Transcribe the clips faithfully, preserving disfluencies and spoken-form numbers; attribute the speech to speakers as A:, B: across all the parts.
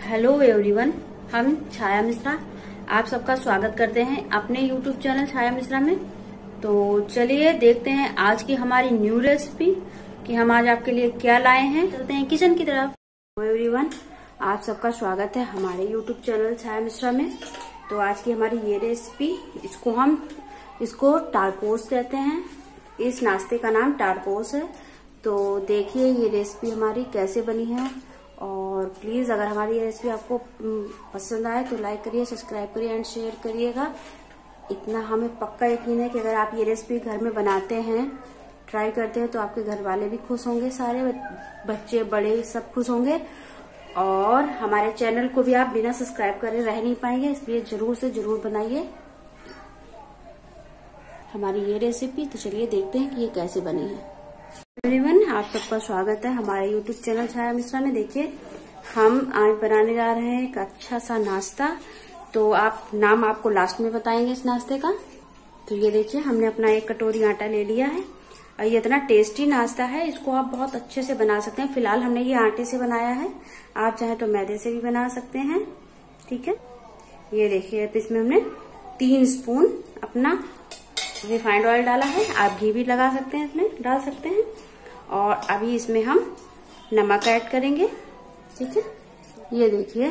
A: Hello everyone, हम छाया मिश्रा आप सबका स्वागत करते हैं अपने यूट्यूब चैनल छाया मिश्रा में। तो चलिए देखते हैं आज की हमारी न्यू रेसिपी कि हम आज आपके लिए क्या लाए हैं। चलते हैं किचन की तरफ। हेलो एवरीवन, आप सबका स्वागत है हमारे यूट्यूब चैनल छाया मिश्रा में। तो आज की हमारी ये रेसिपी, इसको हम इसको टारकोस कहते हैं। इस नाश्ते का नाम टारकोस है। तो देखिए ये रेसिपी हमारी कैसे बनी है, और प्लीज अगर हमारी ये रेसिपी आपको पसंद आए तो लाइक करिए, सब्सक्राइब करिए एंड शेयर करिएगा। इतना हमें पक्का यकीन है कि अगर आप ये रेसिपी घर में बनाते हैं, ट्राई करते हैं, तो आपके घर वाले भी खुश होंगे, सारे बच्चे बड़े सब खुश होंगे। और हमारे चैनल को भी आप बिना सब्सक्राइब करे रह नहीं पाएंगे, इसलिए जरूर से जरूर बनाइए हमारी ये रेसिपी। तो चलिए देखते हैं कि ये कैसे बनी है। एवरीवन, आप सबका स्वागत है हमारे यूट्यूब चैनल छाया मिश्रा में। देखिए हम आज बनाने जा रहे हैं एक अच्छा सा नाश्ता। तो आप नाम आपको लास्ट में बताएंगे इस नाश्ते का। तो ये देखिए हमने अपना एक कटोरी आटा ले लिया है और ये इतना टेस्टी नाश्ता है, इसको आप बहुत अच्छे से बना सकते हैं। फिलहाल हमने ये आटे से बनाया है, आप चाहे तो मैदे से भी बना सकते हैं, ठीक है। ये देखिए अब इसमें हमने तीन स्पून अपना रिफाइंड ऑयल डाला है, आप घी भी लगा सकते हैं, इसमें डाल सकते हैं। और अभी इसमें हम नमक ऐड करेंगे, ठीक है। ये देखिए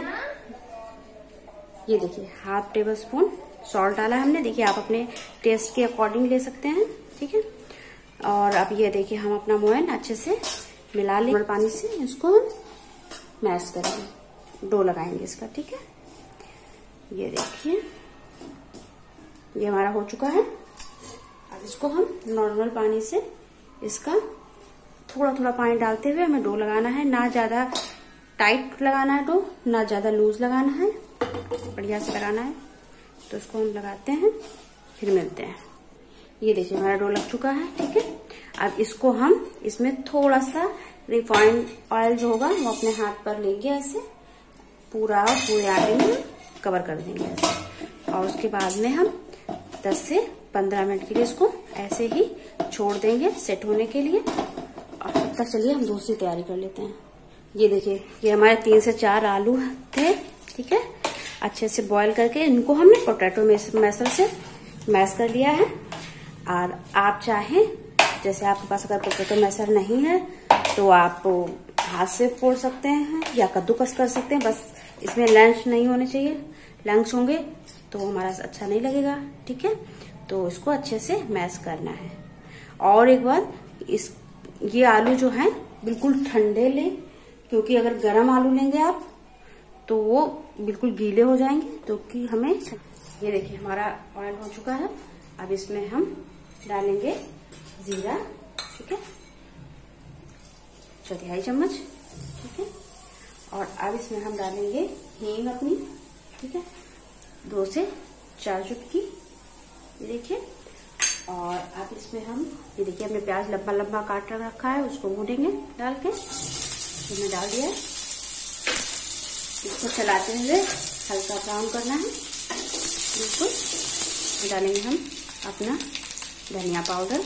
A: ये देखिए हाफ टेबल स्पून सॉल्ट डाला है हमने। देखिए आप अपने टेस्ट के अकॉर्डिंग ले सकते हैं, ठीक है। और अब ये देखिए हम अपना मोयन अच्छे से मिला लेंगे पानी से, इसको हम मैश करेंगे, डो लगाएंगे इसका, ठीक है। ये देखिए ये हमारा हो चुका है। अब इसको हम नॉर्मल पानी से इसका थोड़ा थोड़ा पानी डालते हुए हमें डो लगाना है। ना ज्यादा टाइट लगाना है डो, ना ज्यादा लूज लगाना है, बढ़िया से लगाना है। तो इसको हम लगाते हैं, फिर मिलते हैं। ये देखिए हमारा डो लग चुका है, ठीक है। अब इसको हम इसमें थोड़ा सा रिफाइंड ऑयल जो होगा वो अपने हाथ पर लेंगे, ऐसे पूरा पूरे आटे में कवर कर देंगे ऐसे। और उसके बाद में हम दस से पंद्रह मिनट के लिए इसको ऐसे ही छोड़ देंगे सेट होने के लिए। और तब तक चलिए हम दूसरी तैयारी कर लेते हैं। ये देखिए ये हमारे तीन से चार आलू थे, ठीक है। अच्छे से बॉईल करके इनको हमने पोटैटो मैशर से मैश कर लिया है। और आप चाहें, जैसे आपके पास अगर पोटैटो मैशर नहीं है तो आप हाथ से फोड़ सकते हैं या कद्दूकस कर सकते हैं। बस इसमें लंच नहीं होने चाहिए, लंच होंगे तो हमारा अच्छा नहीं लगेगा, ठीक है। तो इसको अच्छे से मैश करना है। और एक बात, इस ये आलू जो है बिल्कुल ठंडे लें, क्योंकि अगर गर्म आलू लेंगे आप तो वो बिल्कुल गीले हो जाएंगे। तो कि हमें ये देखिए हमारा ऑयल हो चुका है। अब इसमें हम डालेंगे जीरा, ठीक है, चौथाई चम्मच, ठीक है। और अब इसमें हम डालेंगे हींग अपनी, ठीक है, दो से चार चुटकी, ये देखिए। और अब इसमें हम ये देखिए हमने प्याज लंबा लंबा काट रखा है, उसको भूनेंगे डाल के। इसमें डाल दिया, इसको चलाते हुए हल्का ब्राउन करना है बिल्कुल। डालेंगे हम अपना धनिया पाउडर,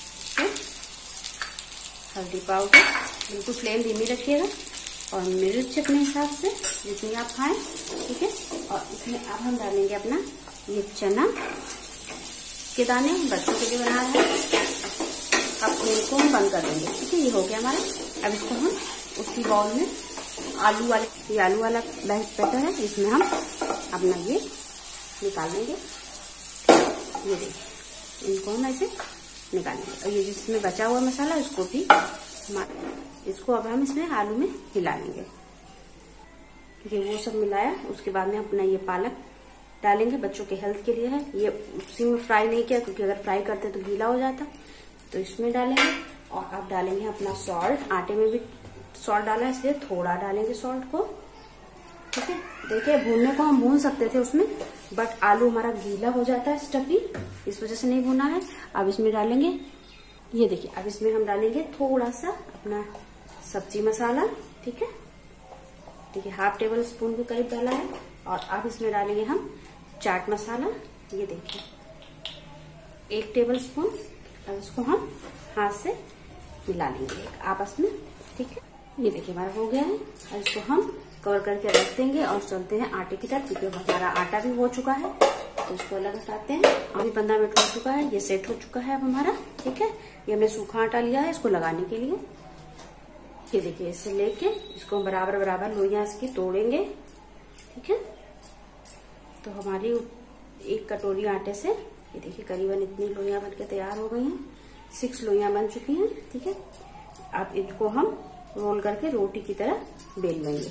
A: हल्दी पाउडर, बिल्कुल फ्लेम धीमी रखिएगा। और मिर्च अपने हिसाब से जितनी आप खाएं, ठीक है। और इसमें अब हम डालेंगे अपना ये चना के दाने, बच्चों के लिए बना रहे हैं। अब फ्लेम को हम बंद कर देंगे, ठीक है। ये हो गया हमारा। अब इसको हम उसी बाउल में आलू वाले ये आलू वाला बैटर है, इसमें हम अपना ये निकाल लेंगे। ये देखिए इनको हम ऐसे निकालेंगे। और ये जिसमें बचा हुआ मसाला इसको भी इसको अब हम इसमें आलू में हिला लेंगे। ये वो सब मिलाया, उसके बाद में अपना ये पालक डालेंगे, बच्चों के हेल्थ के लिए है। ये उसी में फ्राई नहीं किया, क्योंकि अगर फ्राई करते तो गीला हो जाता। तो इसमें डालेंगे। और अब डालेंगे अपना सॉल्ट, आटे में भी सॉल्ट डाला है इसलिए थोड़ा डालेंगे सॉल्ट को, ठीक है। देखिए भूनने को हम भून सकते थे उसमें, बट आलू हमारा गीला हो जाता है स्टफी, इस वजह से नहीं भूना है। अब इसमें डालेंगे, ये देखिए अब इसमें हम डालेंगे थोड़ा सा अपना सब्जी मसाला, ठीक है। देखिए हाफ टेबल स्पून के करीब डाला है। और अब इसमें डालेंगे हम चाट मसाला, ये देखिए एक टेबल स्पून। अब इसको हम हाथ से मिला लेंगे आपस में, ठीक है। ये देखिए हमारा हो गया है। और इसको हम कवर करके रख देंगे और चलते हैं आटे की तरफ, क्योंकि हमारा आटा भी हो चुका है। तो इसको अलग हटाते हैं। अभी पंद्रह मिनट हो चुका है, ये सेट हो चुका है अब हमारा। ठीक है, ये हमने सूखा आटा लिया है इसको लगाने के लिए। ये देखिए, इससे लेके इसको बराबर बराबर लोइयां इसकी तोड़ेंगे। ठीक है, तो हमारी एक कटोरी आटे से ये देखिए करीबन इतनी लोइयां बनकर तैयार हो गई हैं। सिक्स लोइयां बन चुकी हैं। ठीक है, अब इनको हम रोल करके रोटी की तरह बेल लेंगे।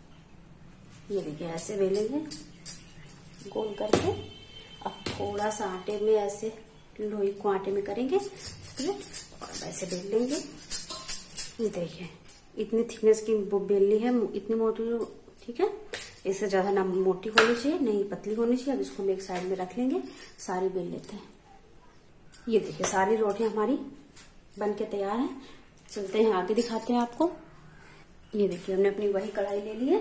A: ये देखिए ऐसे बेलेंगे गोल करके। अब थोड़ा सा आटे में ऐसे लोई को आटे में करेंगे और वैसे बेल लेंगे। ये देखिए इतनी थिकनेस की बेलनी है, इतनी मोटी। ठीक है, इससे ज्यादा ना मोटी होनी चाहिए नहीं पतली होनी चाहिए। अब इसको हम एक साइड में रख लेंगे, सारी बेल लेते हैं। ये देखिए सारी रोटियां हमारी बन के तैयार हैं। चलते हैं आगे दिखाते हैं आपको। ये देखिए हमने अपनी वही कढ़ाई ले ली है।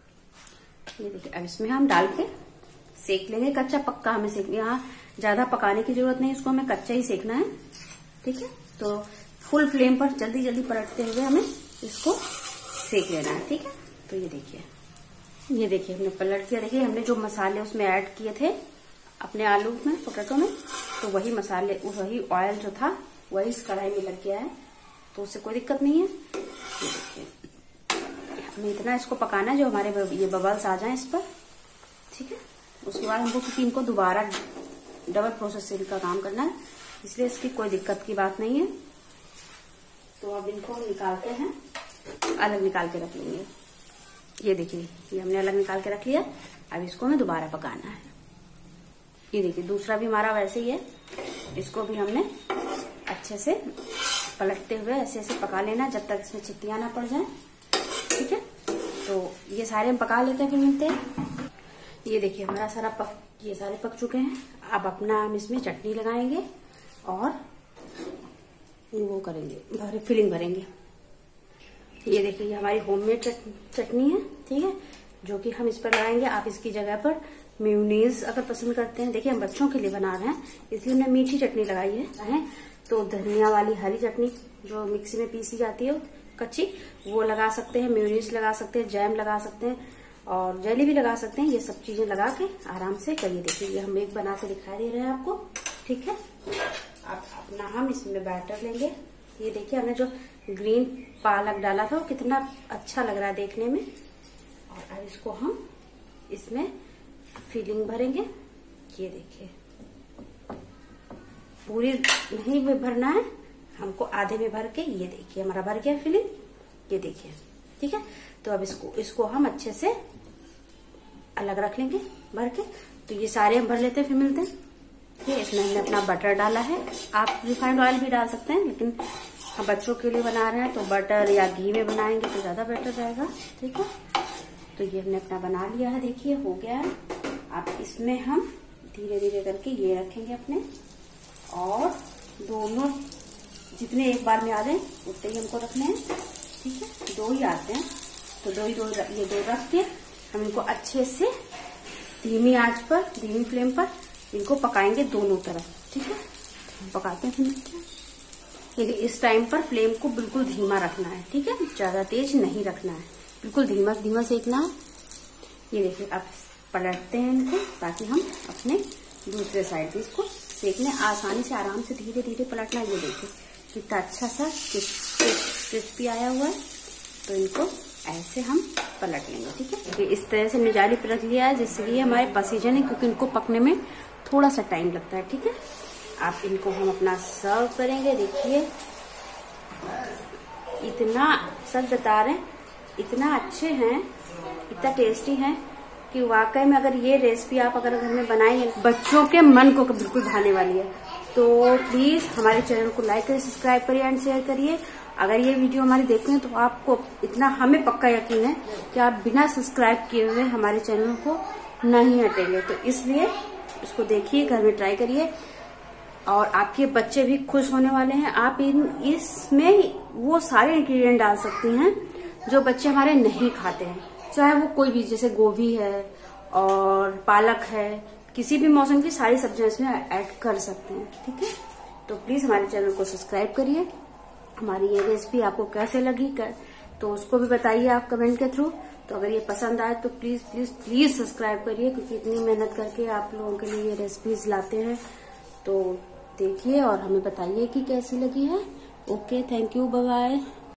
A: ये देखिए अब इसमें हम डाल के सेक लेंगे। कच्चा पक्का हमें सेकना, यहाँ ज्यादा पकाने की जरूरत नहीं, इसको हमें कच्चा ही सेकना है। ठीक है, तो फुल फ्लेम पर जल्दी जल्दी पलटते हुए हमें इसको सेक लेना है। ठीक है, तो ये देखिए ये देखिए हमने पलट दिया। देखिए हमने जो मसाले उसमें ऐड किए थे अपने आलू में, पोटैटो में, तो वही मसाले वही ऑयल जो था वही इस कढ़ाई में लग गया है, तो उससे कोई दिक्कत नहीं है। ये देखिए हमें इतना इसको पकाना है जो हमारे ये बबल्स आ जाएं इस पर। ठीक है, उसके बाद हमको क्योंकि इनको दोबारा डबल प्रोसेस से इनका काम करना है, इसलिए इसकी कोई दिक्कत की बात नहीं है। तो अब इनको हम निकालते हैं, अलग निकाल के रख लेंगे। ये देखिए ये हमने अलग निकाल के रख लिया। अब इसको हमें दोबारा पकाना है। ये देखिए दूसरा भी हमारा वैसे ही है, इसको भी हमने अच्छे से पलटते हुए ऐसे ऐसे पका लेना जब तक इसमें चित्तियां ना पड़ जाए। ठीक है, तो ये सारे हम पका लेते हैं, फिर मिलते हैं। ये देखिए हमारा सारा पक ये सारे पक चुके हैं। अब अपना हम इसमें चटनी लगाएंगे और वो करेंगे, भरे फिलिंग भरेंगे। ये देखिए ये हमारी होममेड चटनी है। ठीक है, जो कि हम इस पर लगाएंगे। आप इसकी जगह पर मेयोनीज अगर पसंद करते हैं, देखिए हम बच्चों के लिए बना रहे हैं इसलिए हमने मीठी चटनी लगाई है। तो धनिया वाली हरी चटनी जो मिक्सी में पीसी जाती है कच्ची, वो लगा सकते हैं, मेयोनीज लगा सकते हैं, जैम लगा सकते हैं और जेली भी लगा सकते हैं। ये सब चीजें लगा के आराम से करिए। देखिए ये हम एक बना के दिखा दे रहे हैं आपको। ठीक है, अब अपना हम इसमें बैटर लेंगे। ये देखिए हमने जो ग्रीन पालक डाला था वो कितना अच्छा लग रहा है देखने में। और अब इसको हम इसमें फिलिंग भरेंगे। ये देखिए पूरी नहीं भरना है हमको, आधे में भर के। ये देखिए हमारा भर गया फिलिंग, ये देखिए। ठीक है, तो अब इसको इसको हम अच्छे से अलग रख लेंगे भर के। तो ये सारे हम भर लेते हैं, फिर मिलते हैं। ठीक है, इसमें हमने अपना बटर डाला है। आप रिफाइंड ऑयल भी डाल सकते हैं, लेकिन हम बच्चों के लिए बना रहे हैं तो बटर या घी में बनाएंगे तो ज्यादा बेटर रहेगा। ठीक है, तो ये हमने अपना बना लिया है। देखिए हो गया है। अब इसमें हम धीरे धीरे करके ये रखेंगे अपने, और दोनों जितने एक बार में आ जाए उतने ही हमको रखने हैं। ठीक है, दो ही आते हैं तो दो ही दो ये दो रख के हम इनको अच्छे से धीमी आंच पर, धीमी फ्लेम पर इनको पकाएंगे दोनों तरफ। ठीक है, पकाते हैं। देखिए इस टाइम पर फ्लेम को बिल्कुल धीमा रखना है। ठीक है, ज्यादा तेज नहीं रखना है, बिल्कुल धीमा धीमा सेकना है। ये देखिए अब पलटते हैं इनको ताकि हम अपने दूसरे साइड भी इसको सेकने आसानी से, आराम से धीरे धीरे पलटना। ये देखिए कितना अच्छा सा क्रिस्पी आया हुआ है। तो इनको ऐसे हम पलट लेंगे। ठीक है, इस तरह से निजाली पर रख लिया है जिससे ये हमारे पसीजन है, क्योंकि इनको पकने में थोड़ा सा टाइम लगता है। ठीक है, आप इनको हम अपना सर्व करेंगे। देखिए इतना सच बता रहे हैं, इतना अच्छे हैं, इतना टेस्टी हैं कि वाकई में अगर ये रेसिपी आप अगर घर में बनाएंगे बच्चों के मन को बिल्कुल भाने वाली है। तो प्लीज हमारे चैनल को लाइक करिए, सब्सक्राइब करिए एंड शेयर करिए। अगर ये वीडियो हमारी देखते हैं तो आपको इतना हमें पक्का यकीन है कि आप बिना सब्सक्राइब किए हुए हमारे चैनल को नहीं हटेंगे। तो इसलिए इसको देखिए, घर में ट्राई करिए और आपके बच्चे भी खुश होने वाले हैं। आप इन इसमें वो सारे इंग्रेडिएंट डाल सकती हैं जो बच्चे हमारे नहीं खाते हैं, चाहे वो कोई भी, जैसे गोभी है और पालक है, किसी भी मौसम की सारी सब्जियां इसमें ऐड कर सकते हैं। ठीक है, तो प्लीज हमारे चैनल को सब्सक्राइब करिए। हमारी ये रेसिपी आपको कैसे लगी कर, तो उसको भी बताइए आप कमेंट के थ्रू। तो अगर ये पसंद आए तो प्लीज प्लीज प्लीज सब्सक्राइब करिए, क्योंकि इतनी मेहनत करके आप लोगों के लिए ये रेसिपीज लाते हैं। तो देखिए और हमें बताइए कि कैसी लगी है। Okay, thank you, bye bye.